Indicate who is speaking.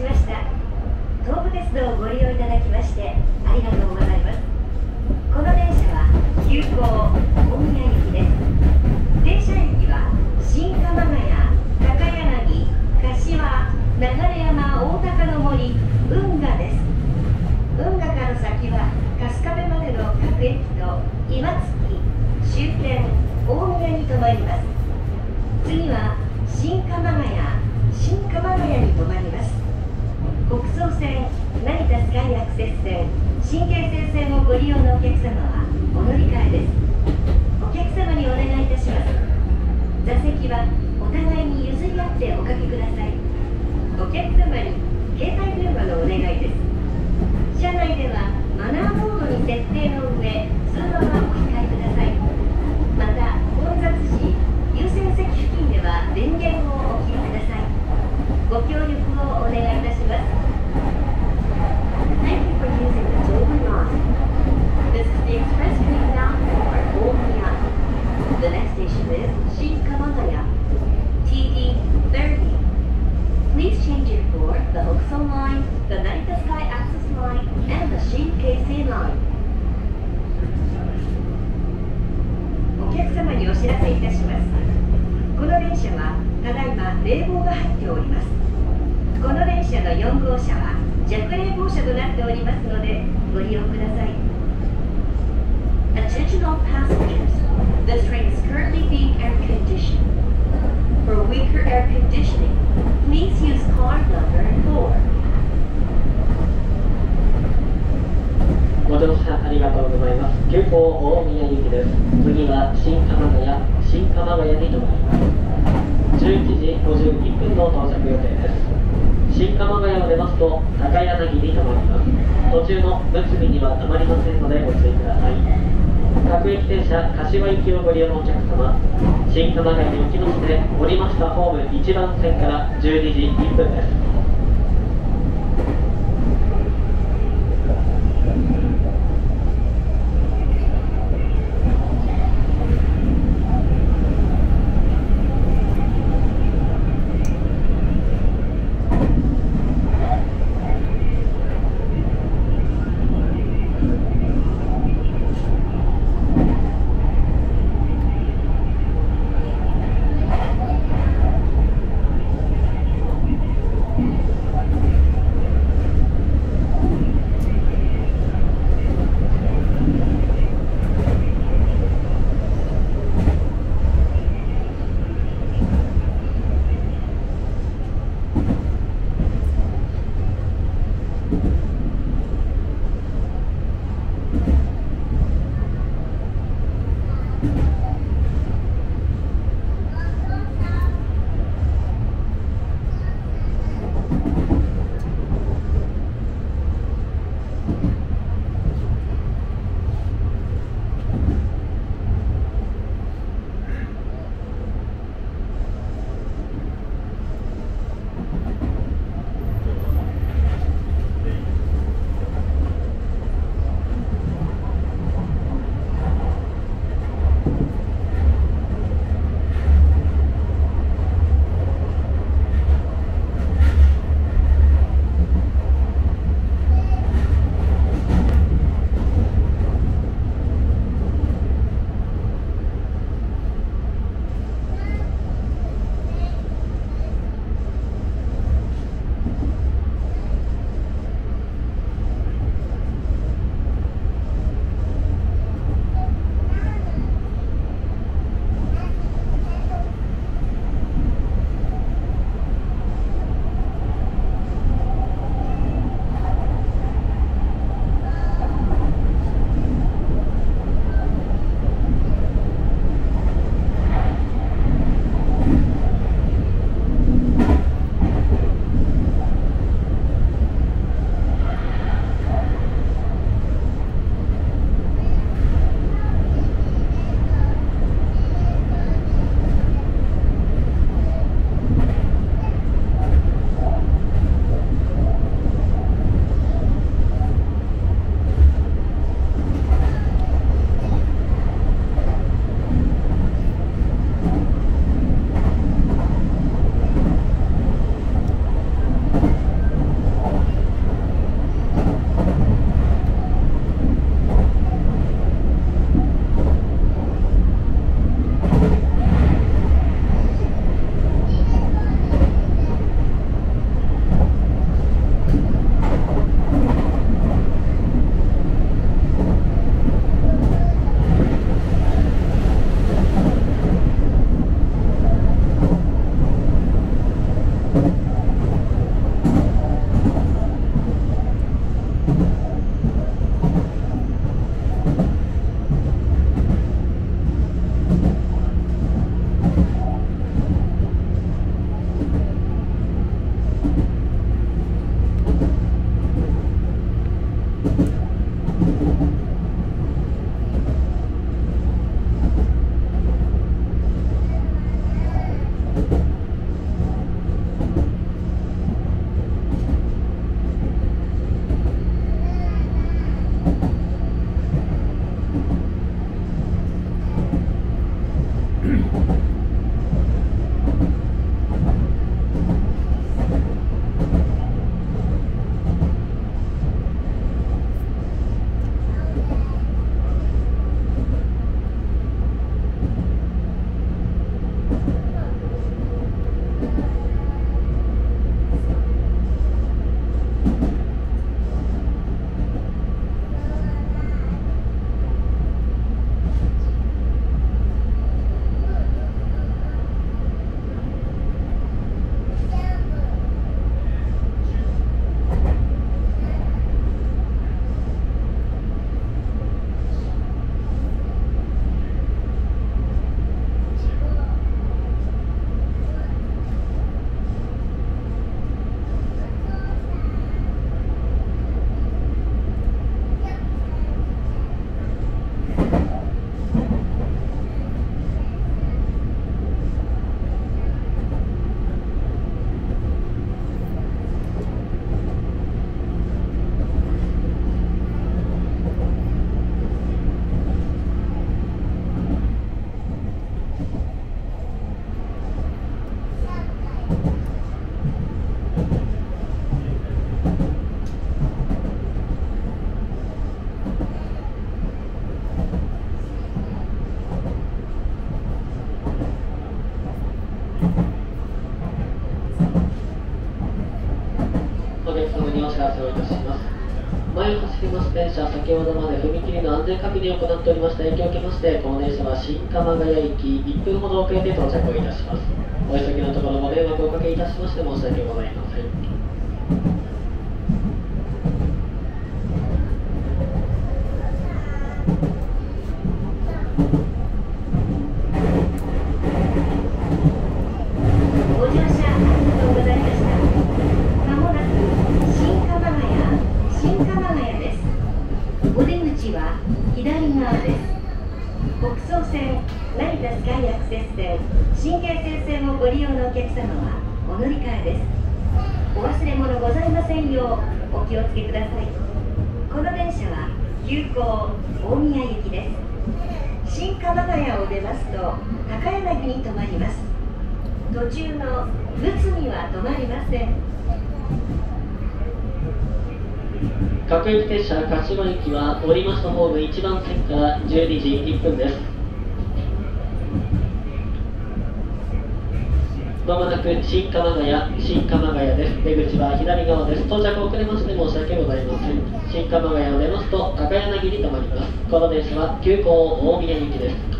Speaker 1: ました。東武鉄道をご利用いただきましてありがとうございます。この電車は急行大宮行きです。停車駅は新鎌ヶ谷、高柳、柏、流山、大高の森、運河です。運河から先は春日部までの各駅と岩槻、終点大宮に停まります。次は新鎌ヶ谷、新鎌ヶ谷に停まります。北総線、成田スカイアクセス線、新京成線をご利用のお客様はお乗り換えです。お客様にお願いいたします。座席はお互いに譲り合っておかけください。お客様に携帯電話のお願いです。車内ではマナーモードに設定の上、そのままお控えください。また、混雑時、優先席付近では電源をお切りください。ご協力をお願いいたします。Thank you for using the Dover line. This is the express train bound for Omiya. The next station is Shinkamagaya, TD 30. Please change it for the Hokuso line, the Narita Sky Access line, and the Shinkeisei line. お客様にお知らせいたします。この電車はただいま冷房が入っております。この電車の4号車は弱冷房車となっておりますのでご利用ください。Attention all passengers. This train is currently being air conditioned. For weaker air conditioning, please use car number 4.
Speaker 2: ご乗車ありがとうございます。急行大宮行きです。次は新鎌ヶ谷、新鎌ヶ谷に停まります。11時51分の到着予定です。新鎌ヶ谷を出ますと高柳に停まります。途中のむつみには停まりませんのでご注意ください。各駅停車柏行きをご利用のお客様、新鎌ヶ谷におきまして降りましたホーム1番線から12時1分です。 お客様にお知らせをいたします。前を走ります電車、先ほどまで踏切の安全確認を行っておりました影響を受けまして、この電車は新鎌ヶ谷駅1分ほど遅れて到着をいたします。お急ぎのところご迷惑をおかけいたしまして申し訳ございません。
Speaker 1: ご乗車ありがとうございました。まもなく新鎌ヶ谷です。お出口は左側です。北総線、成田スカイアクセス線、新京成線をご利用のお客様はお乗り換えです。お忘れ物ございませんようお気をつけください。この電車は急行大宮行きです。新鎌ヶ谷を出ますと高柳に停まります。途中の陸奥には止まりません。
Speaker 2: 各駅停車柏駅は降りますとホーム1番線から12時1分です。まもなく新鎌ヶ谷です。出口は左側です。到着遅れまして申し訳ございません。新鎌ヶ谷を出ますと高柳に停まります。この電車は急行大宮行きです。